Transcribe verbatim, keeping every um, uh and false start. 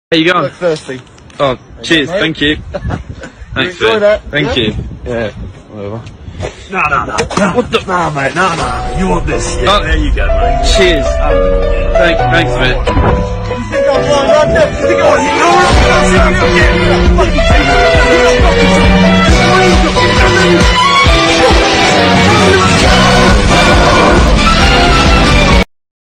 How you going? Look thirsty. Oh, cheers, go, thank you. Thanks, you mate. that? Thank yeah? you. Yeah, whatever. No, no, no. What the? No, mate, no, no. You want this? Yeah, Oh, there you go, mate. Cheers. Thank, thanks, mate. You think I'm blind? I'm deaf. You think I'm...